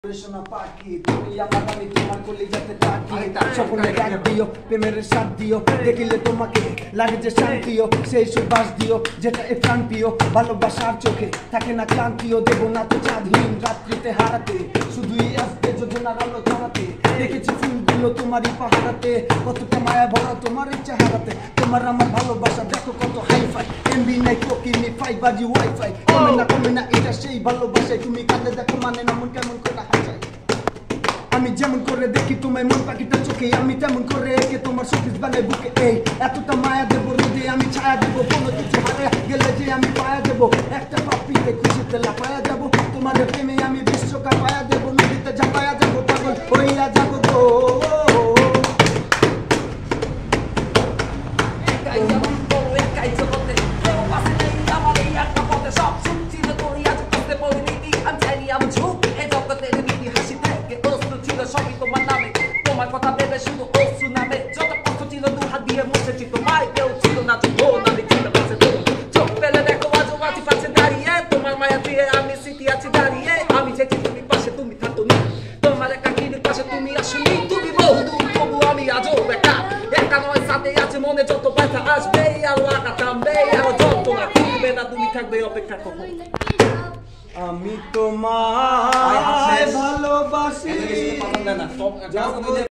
পাখি তুমি আমার আমি তোমার কলিজাতে থাকি সকলে ডাক দিও প্রেমের সাথ দিও দেখিলে তোমাকে লাগে যে শান্তিও সেই সুবাস দিও যেটা এ প্রাণ প্রিয় ভালোবাসার চোখে থাকে না ক্লান্তিও দেবো না তো চাঁদহীন রাত্রিতে হারাতে শুধুই আসবে যোজনার আলো ছড়াতে দেখেছি ফুলগুলো তোমারই পাহাড়াতে কতটা মায়া ভরা তোমার ইচ্ছা হারাতে তোমার আমার ভালোবাসা দেখো কত হাইফাই এমবি নাই কোকিনি 5G ওয়াইফাই কমে না এটা সেই ভালোবাসায় তুমি কাঁদে দেখো মানে না মন কেমন করে আমি যেমন করে দেখি তোমায় মন পাখিটা চোখে আমি তেমন করে একে তোমার শোকেস বানাই বুকে এই এতটা মায়া দেবো রোদে আমি ছায়া দেবো কোনো কিছু হারে গেলে যে আমি পায়া দেবো একটা পাপিতে খুশিতে লাফায়া যাবো তোমার প্রেমে আমি বিশ্বকাপ পায়া দেবো নদীতে ঝাঁপায়া যাবো পাগল হইয়া যাবো গো সবই তোমার নামে তোমার কথা ভেবে শুধু অশ্রু নামে যত কষ্ট ছিল দু হাত দিয়ে মুছেছি তোমায় কেউ ছিল না তো আমি ছিল পাশে তো চোখ পেলে দেখো আজও মাটি পাশে দাঁড়িয়ে তোমার মায়া দিয়ে আমি স্মৃতি আছি দাঁড়িয়ে আমি যেছি তুমি পাশে তুমি থাকতো না তোমার একটা কিনির পাশে তুমি আসনি তুমি বহুদূর তবু আমি আজও একা নয় সাথে আছে মনে যত ব্যথা আসবে আল্লাহ থামবে আরো যন্ত্রণা খুলবে না তুমি থাকবে অপেক্ষা করো আমি তোমায় ভালোবাসি।